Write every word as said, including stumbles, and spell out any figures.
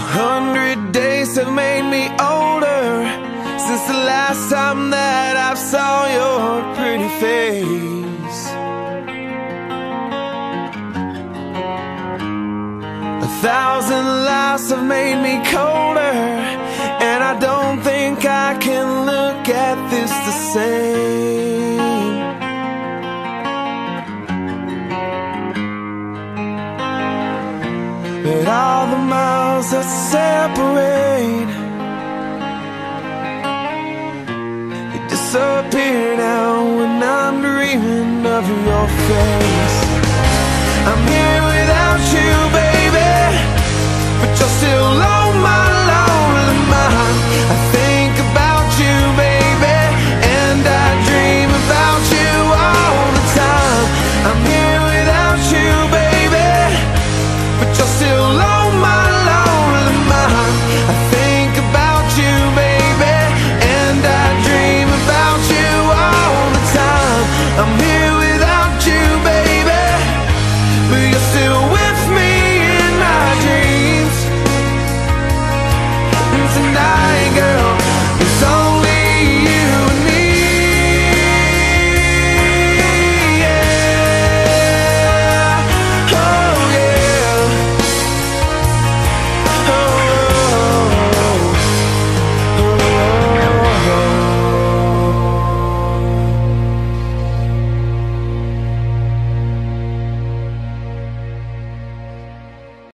hundred days have made me older since the last time that I saw your pretty face. A thousand lives have made me colder, and I don't think I can look at this the same. But all the miles that separate, they disappear now when I'm dreaming of your face. I'm here without you, baby, but you're still on my